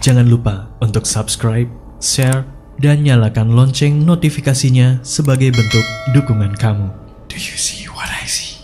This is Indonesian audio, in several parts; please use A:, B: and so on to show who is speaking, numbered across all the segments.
A: Jangan lupa untuk subscribe, share, dan nyalakan lonceng notifikasinya sebagai bentuk dukungan kamu. Do you see what I see?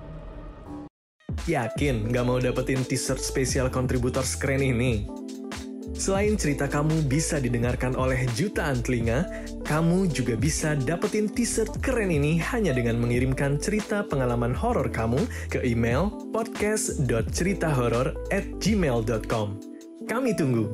A: Yakin gak mau dapetin t-shirt spesial kontributor keren ini? Selain cerita kamu bisa didengarkan oleh jutaan telinga, kamu juga bisa dapetin t-shirt keren ini hanya dengan mengirimkan cerita pengalaman horor kamu ke email podcast.ceritahoror@gmail.com. Kami tunggu.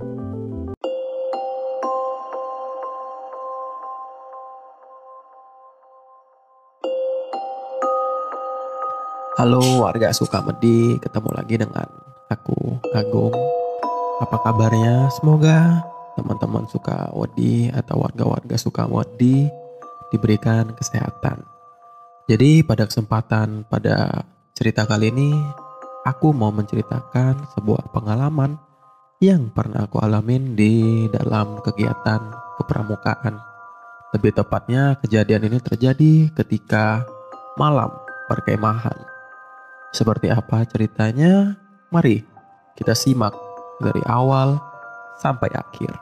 B: Halo warga Sukamedi, ketemu lagi dengan aku, Agung. Apa kabarnya? Semoga teman-teman Sukawedi atau warga-warga Sukawedi diberikan kesehatan. Jadi pada kesempatan pada cerita kali ini, aku mau menceritakan sebuah pengalaman yang pernah aku alamin di dalam kegiatan kepramukaan. Lebih tepatnya kejadian ini terjadi ketika malam perkemahan. Seperti apa ceritanya? Mari kita simak dari awal sampai akhir.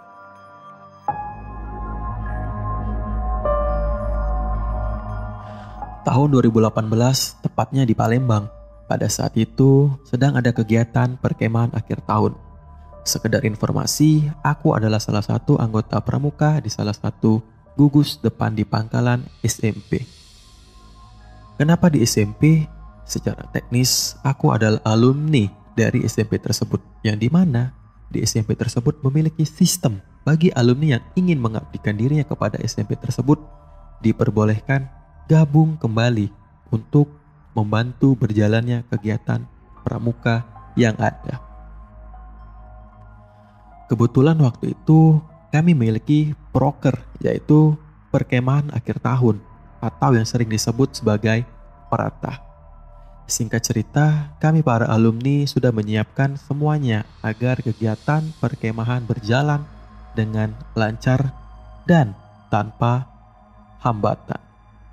B: Tahun 2018, tepatnya di Palembang. Pada saat itu sedang ada kegiatan perkemahan akhir tahun. Sekedar informasi, aku adalah salah satu anggota pramuka di salah satu gugus depan di Pangkalan SMP. Kenapa di SMP? Secara teknis, aku adalah alumni dari SMP tersebut, yang dimana di SMP tersebut memiliki sistem bagi alumni yang ingin mengabdikan dirinya kepada SMP tersebut diperbolehkan gabung kembali untuk membantu berjalannya kegiatan pramuka yang ada. Kebetulan waktu itu kami memiliki proker, yaitu perkemahan akhir tahun atau yang sering disebut sebagai peratah. Singkat cerita, kami para alumni sudah menyiapkan semuanya agar kegiatan perkemahan berjalan dengan lancar dan tanpa hambatan.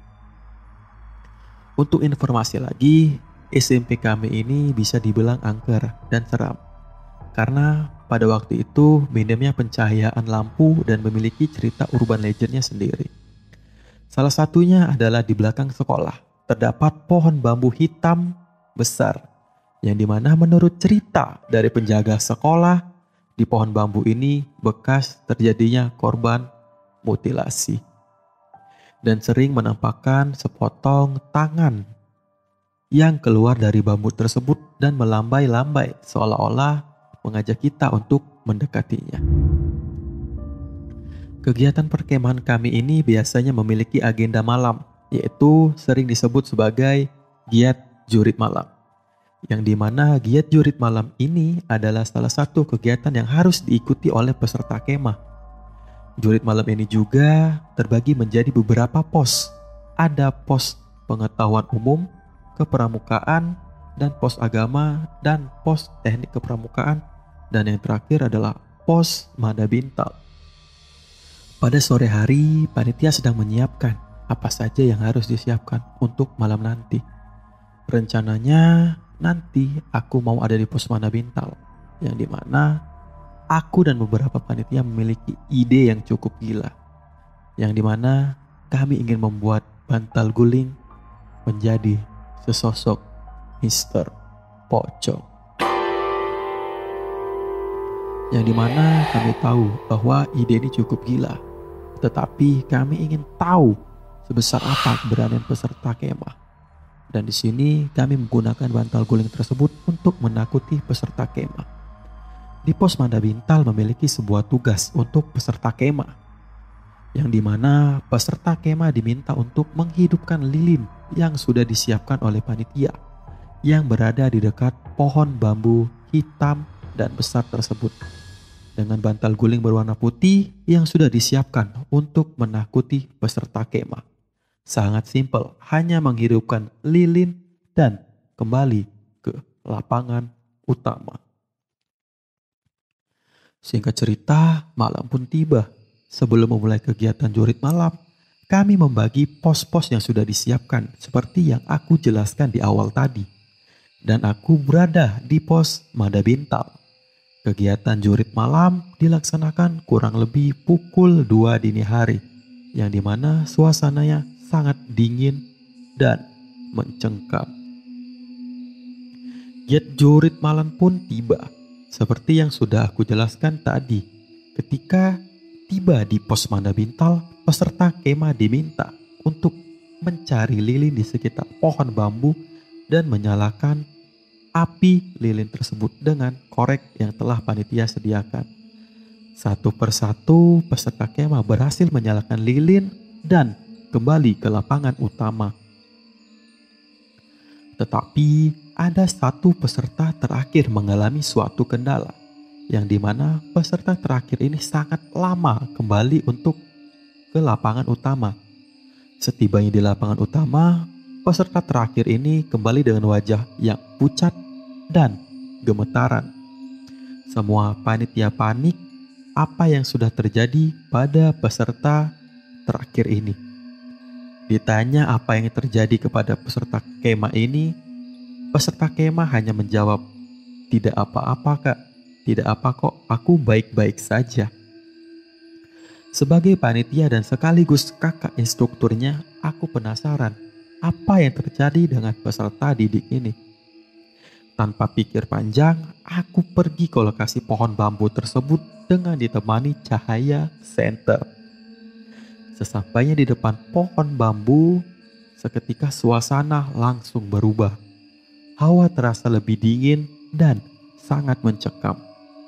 B: Untuk informasi lagi, SMP kami ini bisa dibilang angker dan seram. Karena pada waktu itu minimnya pencahayaan lampu dan memiliki cerita urban legendnya sendiri. Salah satunya adalah di belakang sekolah terdapat pohon bambu hitam besar, yang dimana menurut cerita dari penjaga sekolah, di pohon bambu ini bekas terjadinya korban mutilasi. Dan sering menampakkan sepotong tangan yang keluar dari bambu tersebut dan melambai-lambai seolah-olah mengajak kita untuk mendekatinya. Kegiatan perkemahan kami ini biasanya memiliki agenda malam, yaitu sering disebut sebagai giat jurit malam. Yang dimana giat jurit malam ini adalah salah satu kegiatan yang harus diikuti oleh peserta kemah. Jurit malam ini juga terbagi menjadi beberapa pos. Ada pos pengetahuan umum, kepramukaan, dan pos agama, dan pos teknik kepramukaan, dan yang terakhir adalah pos mada bintal. Pada sore hari, panitia sedang menyiapkan apa saja yang harus disiapkan untuk malam nanti. Rencananya nanti aku mau ada di pos mada bintal, yang dimana aku dan beberapa panitia memiliki ide yang cukup gila, yang dimana kami ingin membuat bantal guling menjadi sesosok Mr. Pocong. Yang dimana kami tahu bahwa ide ini cukup gila, tetapi kami ingin tahu sebesar apa keberanian peserta kemah. Dan di sini kami menggunakan bantal guling tersebut untuk menakuti peserta kemah. Di pos mada bintal memiliki sebuah tugas untuk peserta kemah, yang dimana peserta kemah diminta untuk menghidupkan lilin yang sudah disiapkan oleh panitia yang berada di dekat pohon bambu hitam dan besar tersebut, dengan bantal guling berwarna putih yang sudah disiapkan untuk menakuti peserta kemah. Sangat simpel, hanya menghidupkan lilin dan kembali ke lapangan utama. Singkat cerita, malam pun tiba. Sebelum memulai kegiatan jurit malam, kami membagi pos-pos yang sudah disiapkan seperti yang aku jelaskan di awal tadi. Dan aku berada di pos mada bintal. Kegiatan jurit malam dilaksanakan kurang lebih pukul 2 dini hari, yang dimana suasananya sangat dingin dan mencengkam. Giat jurit malam pun tiba, seperti yang sudah aku jelaskan tadi. Ketika tiba di pos Manda Bintal, peserta kemah diminta untuk mencari lilin di sekitar pohon bambu dan menyalakan api lilin tersebut dengan korek yang telah panitia sediakan. Satu persatu peserta kemah berhasil menyalakan lilin dan kembali ke lapangan utama. Tetapi ada satu peserta terakhir mengalami suatu kendala, yang dimana peserta terakhir ini sangat lama kembali untuk ke lapangan utama. Setibanya di lapangan utama, peserta terakhir ini kembali dengan wajah yang pucat dan gemetaran. Semua panitia panik apa yang sudah terjadi pada peserta terakhir ini. Ditanya apa yang terjadi kepada peserta kemah ini, peserta kemah hanya menjawab, "Tidak apa-apa kak, tidak apa kok, aku baik-baik saja." Sebagai panitia dan sekaligus kakak instrukturnya, aku penasaran apa yang terjadi dengan peserta didik ini. Tanpa pikir panjang, aku pergi ke lokasi pohon bambu tersebut dengan ditemani cahaya senter. Sesampainya di depan pohon bambu, seketika suasana langsung berubah. Hawa terasa lebih dingin dan sangat mencekam.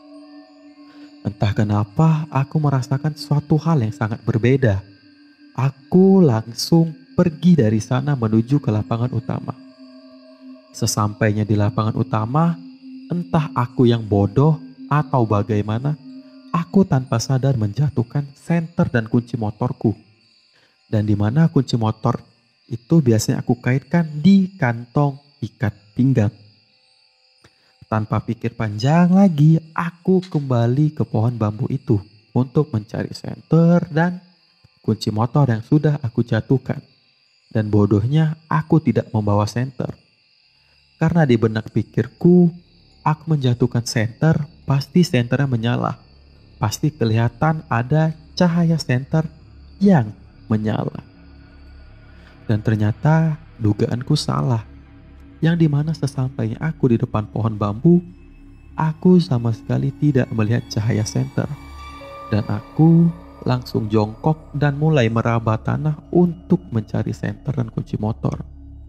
B: Entah kenapa aku merasakan suatu hal yang sangat berbeda. Aku langsung pergi dari sana menuju ke lapangan utama. Sesampainya di lapangan utama, entah aku yang bodoh atau bagaimana, aku tanpa sadar menjatuhkan senter dan kunci motorku. Dan di mana kunci motor itu biasanya aku kaitkan di kantong ikat pinggang. Tanpa pikir panjang lagi, aku kembali ke pohon bambu itu untuk mencari senter dan kunci motor yang sudah aku jatuhkan. Dan bodohnya aku tidak membawa senter. Karena di benak pikirku, aku menjatuhkan senter, pasti senternya menyala. Pasti kelihatan ada cahaya senter yang menyala. Dan ternyata dugaanku salah. Yang dimana sesampainya aku di depan pohon bambu, aku sama sekali tidak melihat cahaya senter. Dan aku langsung jongkok dan mulai meraba tanah untuk mencari senter dan kunci motor.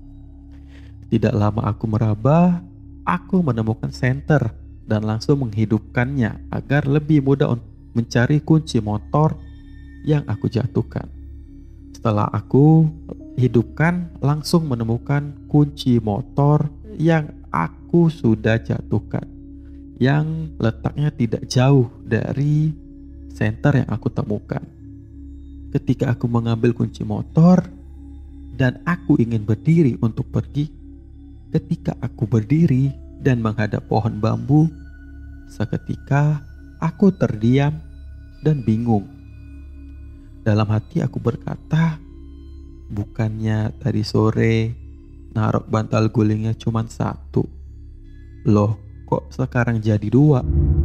B: Tidak lama aku meraba, aku menemukan senter dan langsung menghidupkannya agar lebih mudah untuk mencari kunci motor yang aku jatuhkan. Setelah aku hidupkan, langsung menemukan kunci motor yang aku sudah jatuhkan, yang letaknya tidak jauh dari senter yang aku temukan. Ketika aku mengambil kunci motor dan aku ingin berdiri untuk pergi, ketika aku berdiri dan menghadap pohon bambu, seketika aku terdiam dan bingung. Dalam hati aku berkata, bukannya tadi sore naruh bantal gulingnya cuma satu, loh kok sekarang jadi dua?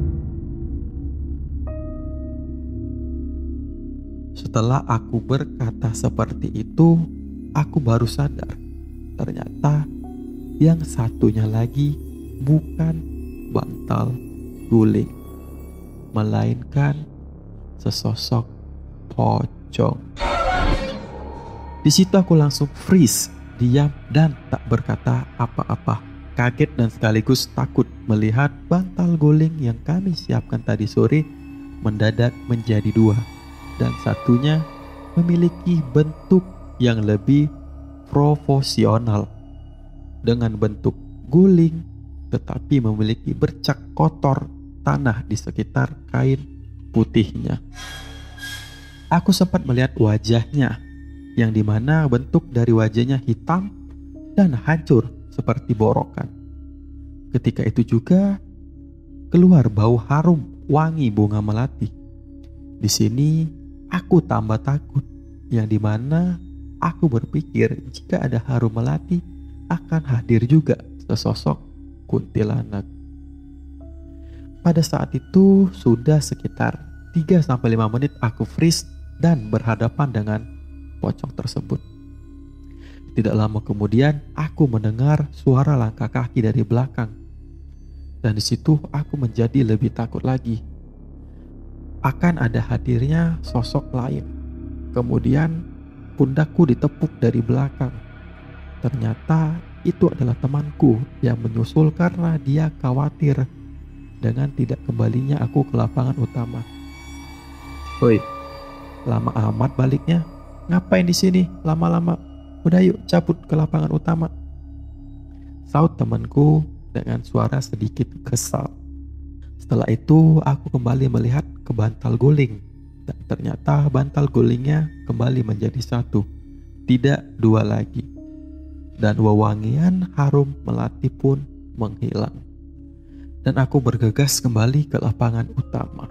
B: Setelah aku berkata seperti itu, aku baru sadar ternyata yang satunya lagi bukan bantal guling, melainkan sesosok pocong. Di situ aku langsung freeze, diam dan tak berkata apa-apa. Kaget dan sekaligus takut melihat bantal guling yang kami siapkan tadi sore mendadak menjadi dua. Dan satunya memiliki bentuk yang lebih proporsional. Dengan bentuk guling tetapi memiliki bercak kotor tanah di sekitar kain putihnya. Aku sempat melihat wajahnya, yang dimana bentuk dari wajahnya hitam dan hancur seperti borokan. Ketika itu juga keluar bau harum wangi bunga melati. Di sini aku tambah takut, yang dimana aku berpikir jika ada harum melati akan hadir juga sesosok kuntilanak. Pada saat itu sudah sekitar 3-5 menit aku freeze dan berhadapan dengan pocong tersebut. Tidak lama kemudian aku mendengar suara langkah kaki dari belakang. Dan di situ aku menjadi lebih takut lagi. Akan ada hadirnya sosok lain. Kemudian pundakku ditepuk dari belakang. Ternyata itu adalah temanku yang menyusul karena dia khawatir dengan tidak kembalinya aku ke lapangan utama. "Woi, lama amat baliknya. Ngapain di sini lama-lama? Udah yuk cabut ke lapangan utama," saut temanku dengan suara sedikit kesal. Setelah itu aku kembali melihat ke bantal guling, dan ternyata bantal gulingnya kembali menjadi satu, tidak dua lagi. Dan wewangian harum melati pun menghilang. Dan aku bergegas kembali ke lapangan utama.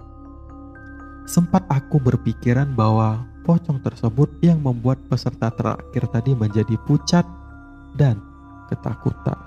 B: Sempat aku berpikiran bahwa pocong tersebut yang membuat peserta terakhir tadi menjadi pucat dan ketakutan.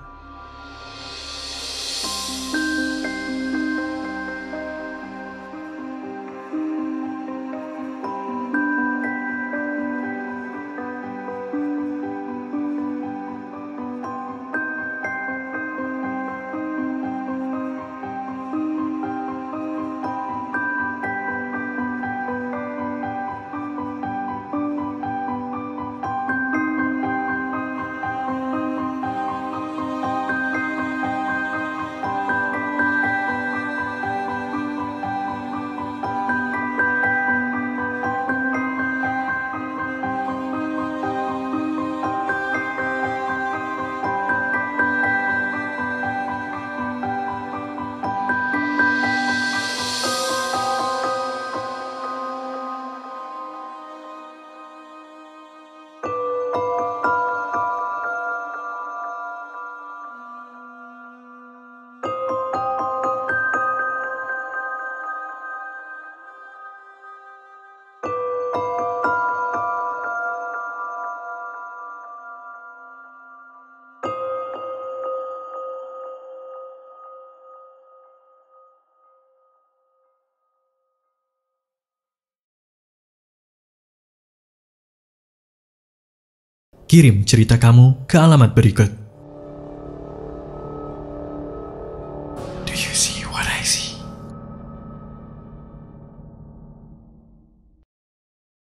A: Kirim cerita kamu ke alamat berikut.